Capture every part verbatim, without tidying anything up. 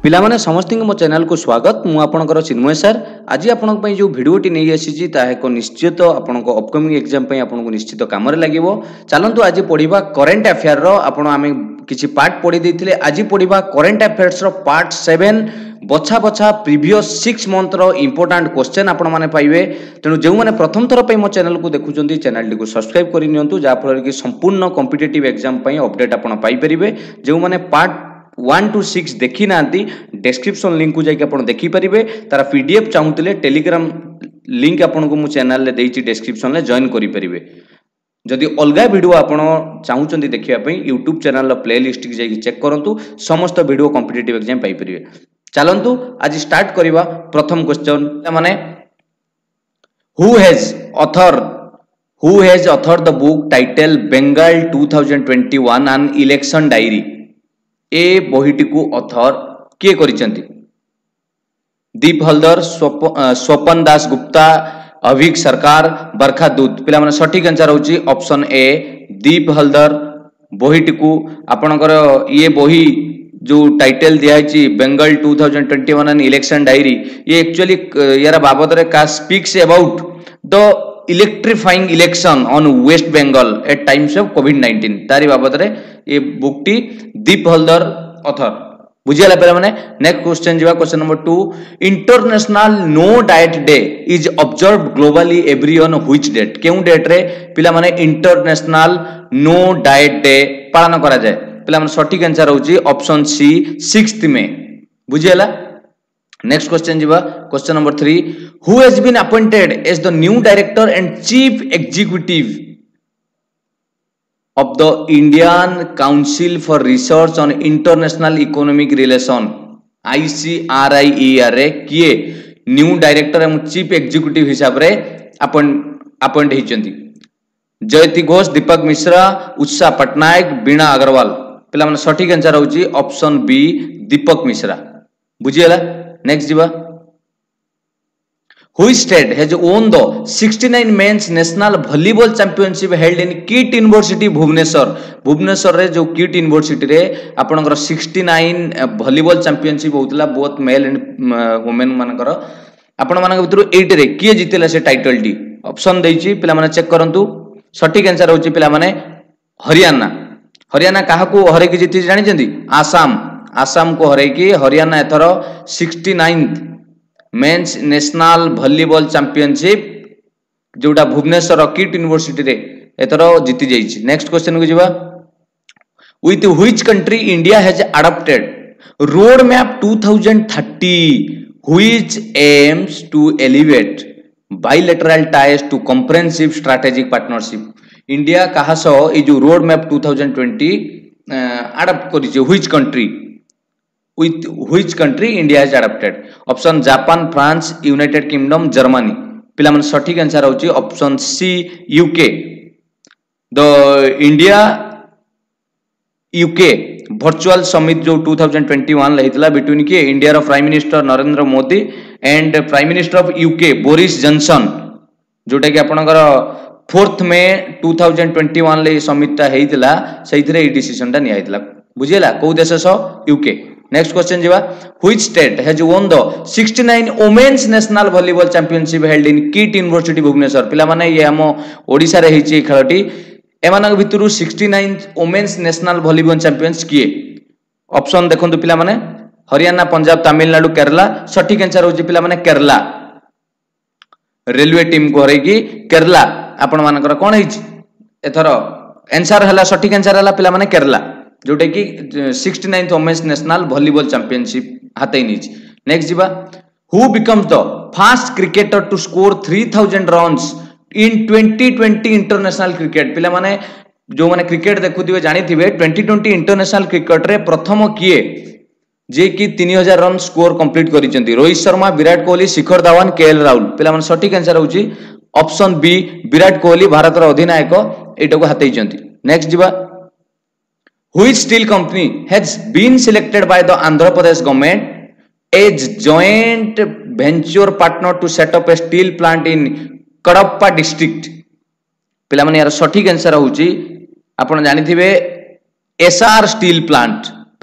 पिला माने समस्त मो चैनल को स्वागत मु आपनकर चिन्मय सर आज आपन पई जो वीडियोटी नै आसीची ता एको निश्चित आपन को अपकमिंग एग्जाम पई आपन को निश्चित काम रे लागिवो। चलंतु आज पढिबा करंट अफेयर रो आपन आमे किछि पार्ट पढि दैथिले आज पढिबा करंट अफेयर्स रो पार्ट सेवन बछा बछा प्रीवियस सिक्स मंथ रो इंपोर्टेंट क्वेश्चन आपन माने पाइबे। तेनु जेउ माने प्रथम थर पई मो चैनल को देखुचंती चैनल को सब्सक्राइब करि नियंतु जा फल कि संपूर्ण कॉम्पिटिटिव एग्जाम पई अपडेट आपन पाइ परिबे। जेउ माने पार्ट वन टू सिक्स देखी ना डिस्क्रिप्शन लिंक को जाके आप देखी पारे तार पीडीएफ चाहूले टेलीग्राम लिंक आपन को मु चैनल देइछि डिस्क्रिप्शन ले जॉइन करि परिबे। जदि अलगा वीडियो आपन चाहूचंती देखिया पई यूट्यूब चैनल रो प्लेलिस्ट की जाके चेक करंतु समस्त वीडियो कॉम्पिटिटिव एग्जाम पाइ परिबे। चलंतु आज स्टार्ट करिवा प्रथम क्वेश्चन माने who has author who has author the book title Bengal two thousand twenty one an election diary. ए बहिटी को ऑथर किए करिसेंती? दीप हलदर, स्वपन दास गुप्ता, अभिक सरकार, बरखा दूत। पिला माने सठिक आंसर होची ऑप्शन ए दीप हलदर। बहिटी को आपनकर ये बही जो टाइटल दिया है Bengal two thousand twenty one an election diary ये एक्चुअली यार बाबद रे का speaks about the electrifying election on West Bengal at times of COVID nineteen तारी बाबद रे ये बुक टी दीप हलदर ऑथर बुझियाला पे माने। नेक्स्ट क्वेश्चन जीवा question number two international no diet day is observed globally every on which date. केउ डेट रे पिला माने इंटरनेशनल नो डाइट डे पालन करा जाय? पिला माने सठिक आंसर होची ऑप्शन सी सिक्स्थ में बुझियाला। नेक्स्ट क्वेश्चन जीवा question number three who has been appointed as the new director and chief executive of the Indian Council for Research on International Economic Relation I C R I E R रे किए new director एवं chief executive हिसाब रे appoint होइचंती? जयती घोष, दीपक मिश्रा, उत्साह पटनायक, बीणा अग्रवाल। पिला माने सठिक आंसर होची ऑप्शन बी दीपक मिश्रा बुझियला। नेक्स्ट जीवा Which state has won the sixty-nine men's national volleyball championship held in KIT University Bhubaneswar. Bhubaneswar रे जो KIT University रे आपनकर sixty-nine volleyball championship होतला बोथ मेल एंड वुमेन मानकर आपण मानक भितरु eight रे किए जितेला से टाइटल टी ऑप्शन देइची पिला माने चेक करंतु। सठिक आंसर होची पिला माने हरियाणा। हरियाणा काहा को हरे की जिति जानि जंदी? आसाम। आसाम को हरे की हरियाणा एथरो sixty-ninth men's national volleyball championship जोटा भुवनेश्वर किट यूनिवर्सिटी रे एथरो जीति जाइछि। नेक्स्ट क्वेश्चन को जिबा with which country India has adopted road map two thousand thirty which aims to elevate bilateral ties to comprehensive strategic partnership. India कहा सो ए जो road map two thousand twenty adopt करिछि which country with which country India has adopted? Option Japan, France, United Kingdom, Germany. पिला मन सठिक answer होची option C UK. The India UK virtual summit जो two thousand twenty one लेहितला between के India रो prime minister Narendra Modi and prime minister of UK Boris Johnson जोटा कि आपनकर fourth May two thousand twenty one ले समिट ता हेइतला सेइथरे ए डिसीजन ता नियाइतला बुझियला। को देश सो यूके। नेक्स्ट क्वेश्चन जीवा which state has won the sixty-nine women's national volleyball championship held in KIIT university Bhubaneswar. पिला माने ये हम ओडिसा रे हिची खेलटी एमानक भितरु sixty-nine women's national volleyball champions किए? ऑप्शन देखंतु पिला माने हरियाणा, पंजाब, तमिलनाडु, केरला। सठिक आंसर होची पिला माने केरला। रेलवे टीम को हरै की केरला आपण मानकर कोन हिची एथरो आंसर हला सठिक आंसर हला पिला माने केरला जोटे कि sixty-ninth women's national volleyball championship हाते नीच। नेक्स्ट जीवा who becomes the fast cricketer to score three thousand runs in twenty twenty international cricket. पिला माने जो माने क्रिकेट देखुथिबे जानिथिबे twenty twenty इंटरनेशनल क्रिकेट रे प्रथम किए जे कि तीन हज़ार रन स्कोर कंप्लीट करिसेंती? रोहित शर्मा, विराट कोहली, शिखर धवन, केएल राहुल। पिला माने सठिक आंसर होची ऑप्शन बी विराट कोहली भारत रो अधिनायक एटा को हातेइचंती। नेक्स्ट जीवा Which steel company has been selected by the Andhra Pradesh government as joint venture partner to set up a steel plant in Kadapa district? पिला माने यार सठिक आंसर होची आपण जानिथिबे एसआर स्टील प्लांट।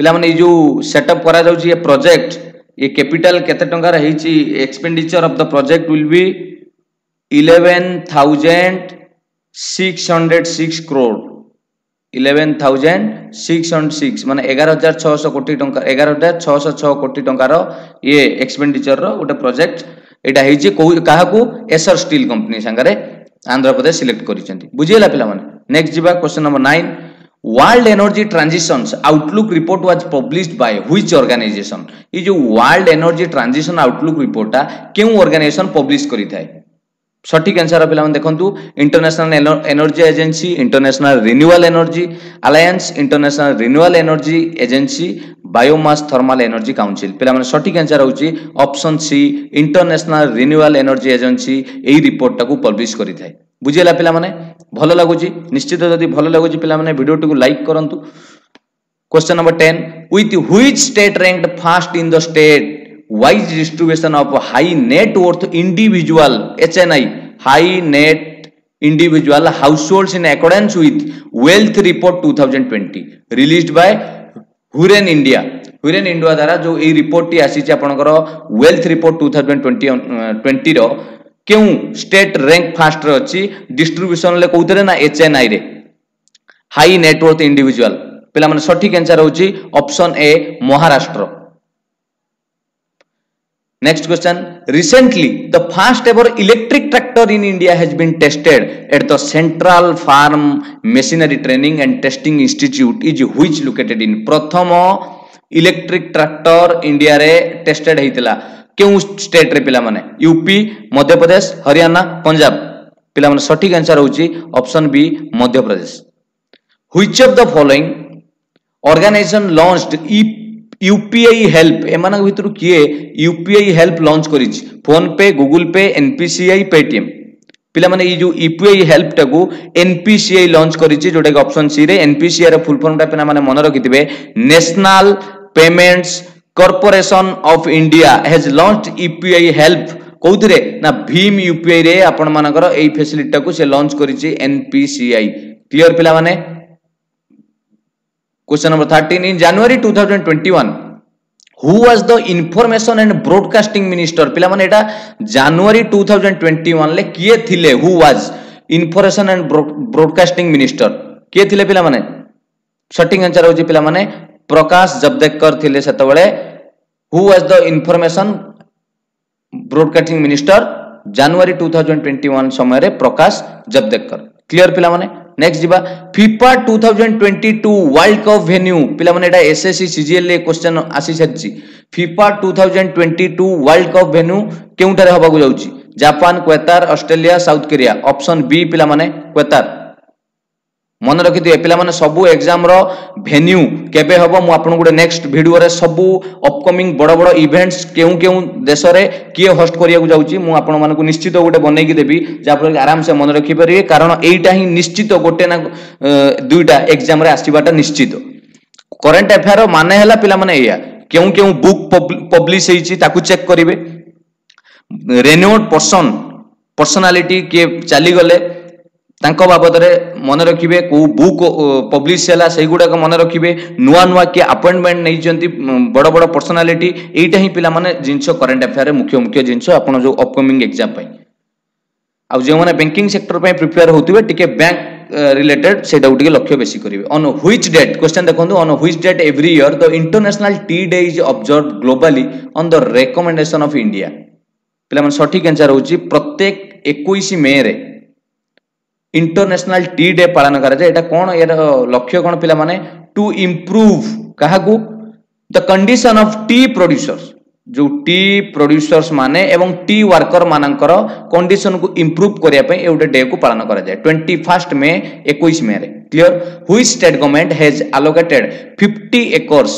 पिला माने जो सेटअप करा जाउची ये प्रोजेक्ट ये कैपिटल केते टंका रही expenditure of the project will be eleven thousand six hundred six crore eleven thousand six hundred six माने एगार हजार छःश कोटी टंका एगार हजार छःश छः कोटी टंकार ये एक्सपेंडिचर रो गोटे प्रोजेक्ट एटा हेची काहाकू एसर स्टील कंपनी संगरे आंध्र प्रदेश सिलेक्ट करिसेंती बुझियला पिला माने नेक्स्ट जिबा question number nine world energy transitions outlook report was published by which organisation ये जो वर्ल्ड एनर्जी ट्रांजिशन आउटलुक रिपोर्टा केउ ऑर्गेनाइजेशन पब्लिश करि थाए सठिक आंसर पिला माने देखंतु international energy agency international renewable energy alliance international renewable energy agency biomass thermal energy council पिला माने सठिक आंसर होची option C international renewable energy agency एई रिपोर्ट टाकू पब्लिश करि थाए बुझिला पिला माने भलो लागुची निश्चित जदि भलो लागुची पिला माने वीडियो टिकु लाइक करंतु question number ten with which state ranked first in the state wise distribution of high net worth individual H N I high net individual households in accordance with wealth report two thousand twenty released by Hurun India Hurun India द्वारा जो ए report टी आसी छि आपनकर wealth report two thousand twenty रो क्यों state rank fast रे अछि डिस्ट्रीब्यूशन ले कोउतरे ना एच एन आई रे हाई नेटवर्थ इंडिविजुअल पिला माने सठिक आंसर होछि option A Maharashtra next question recently the first ever electric tractor in India has been tested at the central farm machinery training and testing institute is which located in प्रथम electric tractor India रे tested हेतिला क्यों state रे पिला माने UP Madhya Pradesh Haryana Punjab पिला माने सठिक आंसर होची option B Madhya Pradesh which of the following organisation launched ई यूपीआई हेल्प एमान भितर किए यूपीआई हेल्प लॉन्च करिछि PhonePe Google Pay NPCI Paytm पिला माने ई जो यूपीआई हेल्प टाकू एनपीसीआई लॉन्च करिछि जोटा ऑप्शन सी रे एनपीसीआई रे फुल फॉर्म टा पिला माने मन रखिथिबे national payments corporation of India has launched UPI help कोउथिरे ना भीम यूपीआई रे आपण मानकर एई फैसिलिटी टाकू से लॉन्च करिछि एनपीसीआई क्लियर पिला माने Question number thirteen in January two thousand twenty-one who was the information and broadcasting minister पिला माने एटा January two thousand twenty-one ले किए थिले who was information and broadcasting minister किए थिले पिला माने सटिंग आंसर होची पिला माने प्रकाश जावड़ेकर थिले सेतबेले who was the information broadcasting minister January two thousand twenty-one समय रे प्रकाश जावड़ेकर क्लियर पिला माने नेक्स्ट जिबा FIFA two thousand twenty two world cup venue पिला माने एटा एसएससी सीजीएल ले क्वेश्चन आसी सच्ची FIFA two thousand twenty two world cup venue केउटारे हबा को जाउची Japan Qatar Australia south Korea option B पिला माने क्वेतार मन रखिथिबे पिला माने सबु एग्जाम रो वेन्यू केबे हबो मु आपन गुडे नेक्स्ट वीडियो रे सबु अपकमिंग बड़ बड़ इवेंट्स केउ केउ देश रे किए होस्ट करिया को जाउची मु आपन माने को निश्चित गुडे बनै कि देबी जा पर आराम से मन रखि परिबे कारण एइटा ही निश्चित गोटे ना दुईटा एग्जाम रे आसीबाटा निश्चित करंट अफेयर माने हला पिला माने एया केउ केउ बुक पब्लिश हेची ताकू चेक करिवे रेनोड पर्सन पर्सनालिटी के चली गले तांको बाबद रे मन रखिबे को बुक पब्लिश हैला सेही गुडा को मन रखिबे नुवा नुवा के अपॉइंटमेंट नै जंती बड़ बड़ पर्सनालिटी एइटा ही पिला माने जिंसो करंट अफेयर रे मुख्य मुख्य जिंसो आपण जो अपकमिंग एग्जाम पई आ जे माने बैंकिंग सेक्टर पई प्रिपेयर होतिबे टिके बैंक रिलेटेड सेटा उटिके लक्ष्य बेसी करिवे ऑन व्हिच डेट क्वेश्चन देखंतु on which date every year the international tea day is observed globally on the recommendation of India पिला माने सठिक आंसर होची प्रत्येक इक्कीस मई रे इंटरनेशनल टी डे पालन करा जाय एटा कोन यार लक्ष्य कोन पिला माने टू इंप्रूव काहाकू the condition of tea producers जो टी प्रोड्यूसर्स माने एवं टी वर्कर मानकर कंडीशन को इंप्रूव करिया पे एउटे डे को पालन करा जाय इक्कीस मई इक्कीस मई रे clear which state government has allocated fifty acres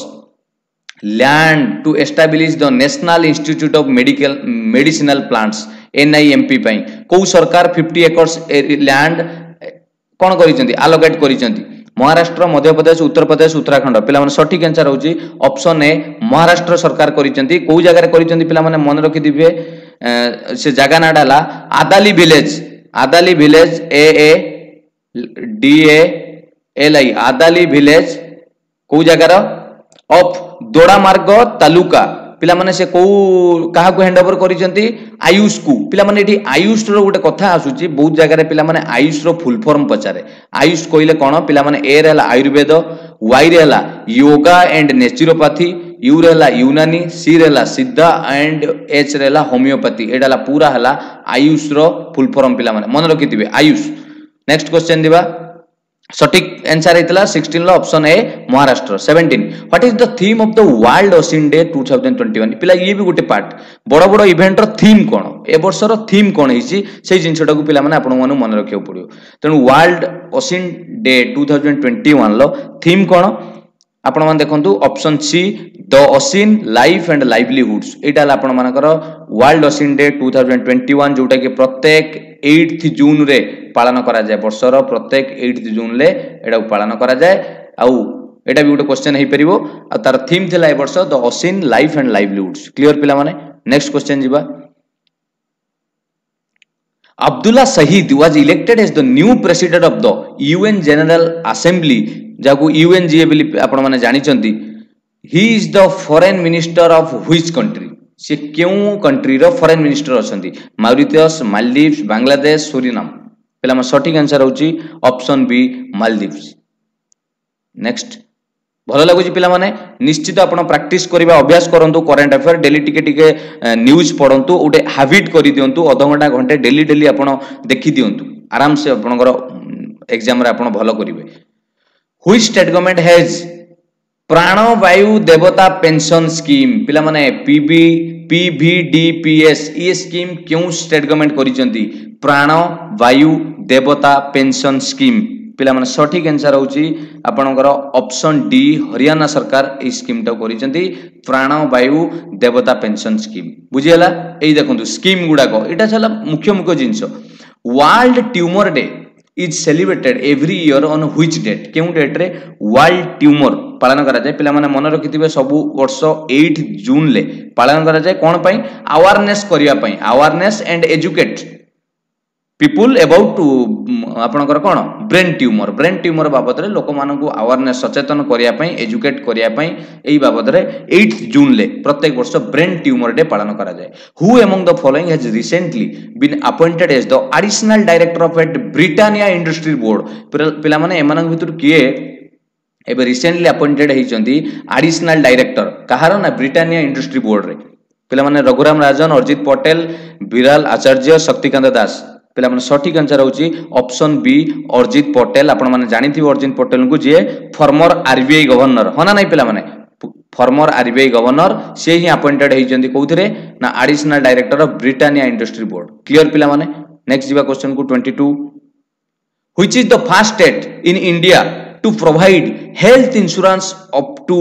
land to establish the national institute of medical medicinal plants NIMP पई को सरकार फिफ्टी एकर्स लैंड कोन करिसेंती अलोकेट करिसेंती महाराष्ट्र मध्य प्रदेश उत्तर प्रदेश उत्तराखंड पिला माने सठिक आंसर होची ऑप्शन ए महाराष्ट्र सरकार करिसेंती को जगह रे करिसेंती पिला माने मन रखि दिबे से जगह ना डाला Adali village Adali village A A D A L I Adali village को जगह रो ऑफ दोड़ामार्ग तालुका पिला माने से को कहा को हैंड ओवर करिसेंती आयुष को पिला माने एठी आयुष रो गोटे कथा आसुची बहुत जगह रे पिला माने आयुष रो फुल फॉर्म पचारे आयुष कहले कोन पिला माने ए रे हला आयुर्वेद वाई रे हला योगा एंड नेचुरोपैथी यू रे हला यूनानी सी रे हला सिद्धा एंड एच रे हला होमियोपैथी एडा हला पूरा हला आयुष रो फुल फॉर्म पिला माने मन रखिथिबे आयुष। नेक्स्ट क्वेश्चन दिबा सटीक आंसर हेतला सिक्सटीन लो option A Maharashtra. Seventeen what is the theme of the world ocean day two thousand twenty one पिला ये भी गोटे पार्ट बड़ बड़ इवेंट रो थीम कोन ए वर्ष रो थीम कोन हिची सेही जिंसटा को पिला माने आपन मन मन रखियो पड़ियो तेनु world ocean day two thousand twenty one लो थीम कोन आपण मान देखंतु option C the ocean life and livelihoods एटा आपण मानकर world ocean day two thousand twenty one जोटा कि प्रत्येक आठ जून रे पालन करा जाय वर्षर प्रत्येक आठ जून ले एटा पालन करा जाय आउ एटा भी गोटे क्वेश्चन हे परिबो आ तार थीम थिला ए वर्ष the ocean life and livelihoods clear पिला माने। नेक्स्ट क्वेश्चन जिबा Abdullah Shahid was elected as the new president of the U N General Assembly जाको U N G A बोली आपण माने जानि चंती he is the foreign minister of which country से क्यों कंट्री रो फॉरेन मिनिस्टर अछंती मॉरिशस मालदीव्स बांग्लादेश सूरीनाम पहला म सटीक आंसर होची ऑप्शन बी मालदीव्स। नेक्स्ट भलो लागुची पिला माने निश्चित आपण प्रैक्टिस करबा अभ्यास करंतु करंट अफेयर डेली टिके टिके न्यूज पढंतु ओटे हैबिट करि दियंतु आधा घंटा घंटे डेली डेली आपण देखि दियंतु आराम से आपनकर एग्जाम रे आपण भलो करिवे। व्हिच स्टेट गवर्नमेंट हैज प्राणवायु देवता पेंशन स्कीम पिला माने पीबी पीवीडीपीएस ये स्कीम क्यों स्टेट गवर्नमेंट करिसंती प्राणवायु देवता पेंशन स्कीम पिला माने सटीक आंसर होची आपनकर ऑप्शन डी हरियाणा सरकार ए स्कीम टा करिसंती प्राणवायु देवता पेंशन स्कीम बुझियला। एई देखंतु स्कीम गुडा को एटा छला मुख्य मुख्य जिंस world tumour day is celebrated every year on which date क्यों डेट रे वर्ल्ड ट्यूमर पालन करा जाय पिला माने मन रखिथिबे सब वर्ष आठ जून ले पालन करा जाय कोन पई अवेयरनेस करिया पई awareness and educate people about आपनकर कोन ब्रेन ट्यूमर ब्रेन ट्यूमर बाबत रे लोक मानन को अवेयरनेस सचेतन करिया पई एजुकेट करिया पई एई बाबत रे आठ जून ले प्रत्येक वर्ष ब्रेन ट्यूमर डे पालन करा जाय। Who among the following has recently been appointed as the additional director of at Britannia industry board पिला माने एमानन भितर किए एबे रिसेंटली अपॉइंटेड हेचंती एडिशनल डायरेक्टर कहार ना ब्रिटानिया इंडस्ट्री बोर्ड रे पिला माने रघुराम राजन अरजित पटेल विराल आचार्य शक्तिकांत दास पिला माने सटीक आंसर होची ऑप्शन बी अरजित पटेल आपण माने जानिथिबो अरजित पटेल को जे फॉर्मर आरबीआई गवर्नर होना नाही पिला माने फॉर्मर आरबीआई गवर्नर से ही अपॉइंटेड हेचंती कोउथरे ना additional director of Britannia industry board clear पिला माने। नेक्स्ट जीवा क्वेश्चन को twenty two which is the first state in India to provide health insurance up to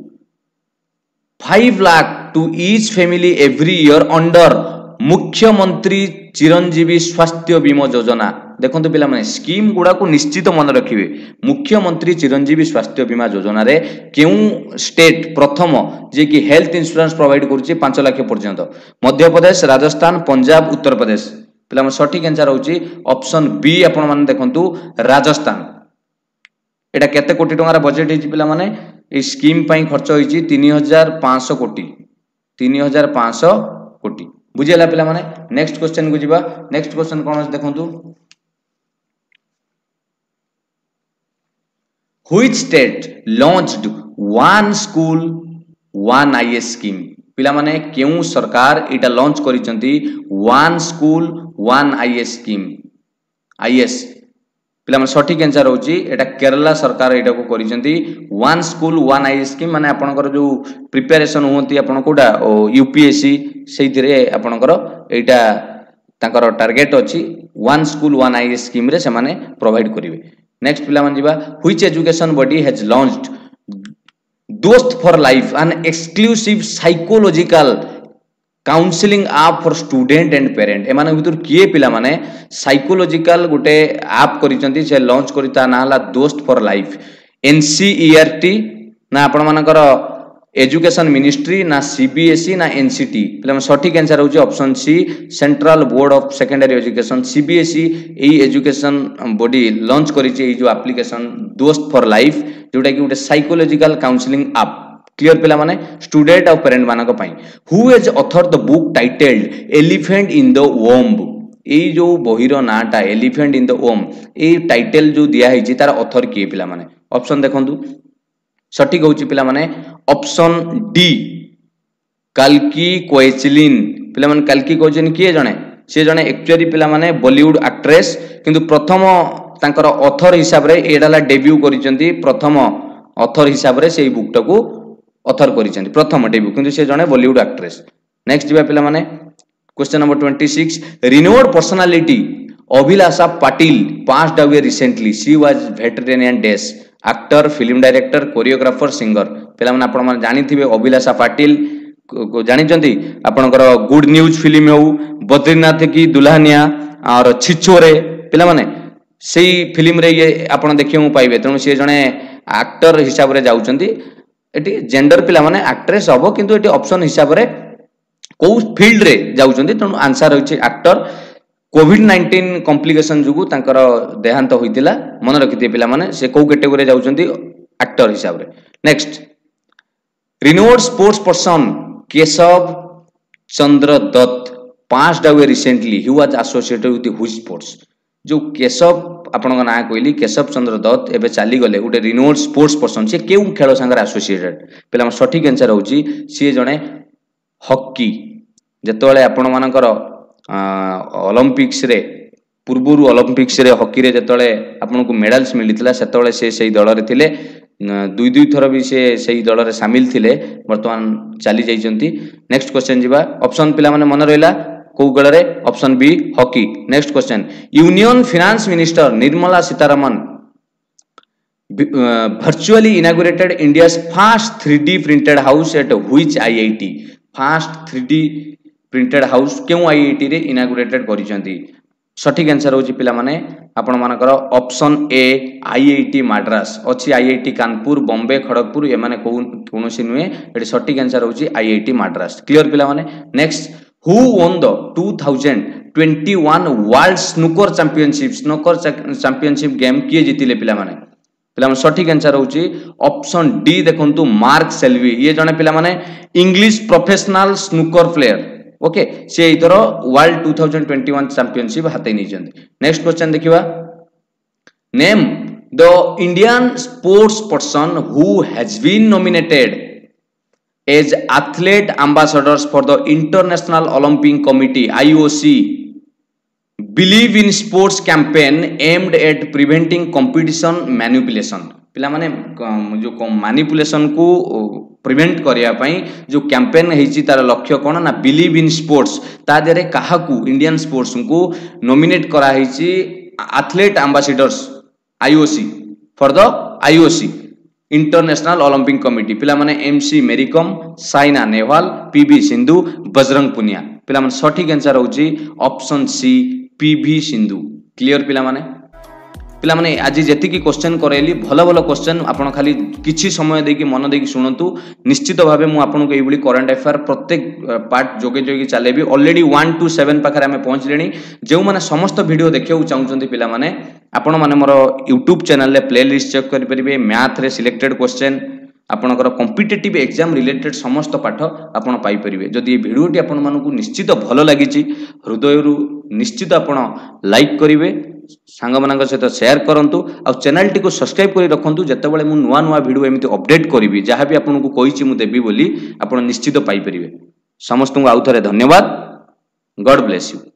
five lakh to each family every year under Mukhyamantri Chiranjeevi स्वास्थ्य बीमा योजना देखंतु पिला माने स्कीम गुडा को निश्चित मन रखिबे मुख्यमंत्री चिरंजीवी स्वास्थ्य बीमा योजना रे केउ स्टेट प्रथम जे कि हेल्थ इंश्योरेंस प्रोवाइड करूची पांच लाख पर्यंत मध्य प्रदेश राजस्थान पंजाब उत्तर प्रदेश पिला माने सटीक आंसर होची ऑप्शन बी आपण माने देखंतु राजस्थान एटा केते कोटी टंगार बजेट हिची पिला माने ए स्कीम पई खर्च होईची तीन हजार पाँच सौ कोटी तीन हजार पाँच सौ कोटी बुझियला पिला माने। नेक्स्ट क्वेश्चन को जिबा नेक्स्ट क्वेश्चन कोन अछि देखंतु which state launched one school one IAS scheme पिला माने केउ सरकार एटा लॉन्च करिसंती one school one IAS scheme IAS पिला माने सटीक आंसर होची एटा केरला सरकार एटा को करिसंती one school one IAS scheme माने आपनकर जो प्रिपरेशन होंती आपन कोडा यूपीएससी सेइथिरे आपनकर एटा तांकर टारगेट अछि one school one IAS scheme रे से माने प्रोवाइड करिवे। नेक्स्ट पिला मान जिबा which education body has launched Dost for life an exclusive psychological counselling app for student and parent एमाने भितर किए पिला माने साइकोलॉजिकल गोटे ऐप करिसंती से लॉन्च करिता ना हला दोस्त फॉर लाइफ एनसीईआरटी ना आपण मानकर एजुकेशन मिनिस्ट्री ना सीबीएसई ना एनसीटी पिला सटीक आंसर होची option C central board of secondary education CBSE एई एजुकेशन बॉडी लॉन्च करिछि एई जो एप्लीकेशन दोस्त फॉर लाइफ जोटा कि गोटे साइकोलॉजिकल काउंसलिंग ऐप क्लियर पिला माने स्टूडेंट और पेरेंट मानक पई who has author the book titled elephant in the womb ए जो बहिर नाटा एलिफेंट इन द वोम्ब ए टाइटल जो दिया है तार ऑथर किए पिला माने ऑप्शन देखंतु सठिक होची पिला माने ऑप्शन डी कल्की कोएचलिन पिला माने कल्की कोएचलिन किए जणे से जणे एक्चुअली पिला माने बॉलीवुड एक्ट्रेस किंतु प्रथम तांकर ऑथर हिसाब रे एडाला डेब्यू करिसेंती प्रथम ऑथर हिसाब रे सेही बुक टाको ऑथर करिसेंती प्रथम डेब्यू किंतु से जणे बॉलीवुड एक्ट्रेस नेक्स्ट जिबा पिला माने क्वेश्चन नंबर छब्बीस renowned personality Abhilasha Patil passed away recently she was veteran डेस actor film director choreographer singer पिला माने आपण माने जानि थिबे अभिलाषा पाटिल जानि चंती आपनकर गुड न्यूज फिल्म हो बद्रीनाथ की दुल्हनिया और छिछोरे पिला माने सेही फिल्म रे ये आपण देखियो पाइबे तणु से जणे एक्टर हिसाब रे जाउचंती एटी जेंडर पिला माने एक्ट्रेस हबो किंतु एटी ऑप्शन हिसाब रे को फील्ड रे जाउचंती तणु आंसर होछि एक्टर कोविड नाइंटीन कॉम्प्लिकेशन जुगु तांकर देहांत होइतिला मन रखिते पिला माने से को कैटेगरी जाउचंती एक्टर हिसाब रे next renowned sports person Keshav Chandra Dutt passed away recently he was associated with whose sports जो केशव आपण ना कहली केशव चंद्र दत्त एबे चली गले गोटे रिनोड स्पोर्ट्स पर्सन से केउ खेल संगे एसोसिएटेड पिला सठिक आंसर होची सी जणे हॉकी जेतोले आपण मानकर ओलंपिक्स रे पूर्वरु ओलंपिक्स रे हॉकी रे जेतोले आपन को मेडल्स मिलितला सेतोले से सेही दल रे थिले दुई दुई थर भी से सेही दल रे शामिल थिले वर्तमान चली जाइचंती नेक्स्ट क्वेश्चन जिबा ऑप्शन पिला माने मन रहला को गळरे option B hockey next question union finance minister Nirmala Sitharaman virtually inaugurated India's first three D printed house at which I I T first three D printed house क्यों I I T रे inaugurated करिसेंती सठिक आंसर होची पिला माने आपण मानकर option A I I T Madras अछि I I T Kanpur Bombay Kharagpur ए माने कोनोसी नुए एटी सठिक आंसर होची I I T Madras clear पिला माने next who won the two thousand twenty-one world snooker championship snooker championship game किए जीतिले पिला माने पिला माने सठिक आंसर होची ऑप्शन डी देखंतु मार्क सेल्वी ये जने पिला माने English professional snooker player okay से इतर world two thousand twenty one championship हाते नि जंती नेक्स्ट क्वेश्चन देखिबा name the Indian sports person who has been nominated as athlete ambassadors for the international Olympic committee I O C believe in sports campaign aimed at preventing competition manipulation पिला माने जो manipulation को prevent करिया पई जो campaign हेची तार लक्ष्य कोन ना बिलीव इन स्पोर्ट्स ता देरे काहा को इंडियन स्पोर्ट्स को नॉमिनेट करा हेची athlete ambassadors I O C for the I O C international Olympic committee पिला माने एमसी मेरीकॉम साइना नेहवाल पीवी सिंधु बजरंग पुनिया पिला माने सठिक आंसर होची option C PV Sindhu clear पिला माने पिला माने आज जेति की क्वेश्चन करेली भलो भलो क्वेश्चन आपण खाली किछि समय देकी मन देकी सुनंतु निश्चित भाबे मु आपण को एबुली करंट अफेयर प्रत्येक पार्ट जोगे जोगे चलेबी ऑलरेडी वन टू सेवन पाखरे हमें पहुंच लेनी जेउ माने समस्त वीडियो देखियो चाहउचंती पिला माने आपण माने मोर यूट्यूब चैनल ले प्लेलिस्ट चेक करि परिबे मैथ रे सिलेक्टेड क्वेश्चन आपनकर कॉम्पिटिटिव एग्जाम रिलेटेड समस्त पाठ आपण पाई परिबे जदि ये वीडियोटी आपण मानकु निश्चित भलो लागिची हृदयरु निश्चित आपण लाइक करिवे सांग मानक सहित शेयर करंतु आ चैनल टी को सब्सक्राइब करि रखंतु जते बेले मु नुवा नुवा वीडियो एमिति अपडेट करिवि जहां भी आपन को कहिछि मु देबी बोली आपण निश्चित पाई परिबे समस्त को आउ थरे धन्यवाद गॉड ब्लेस यू।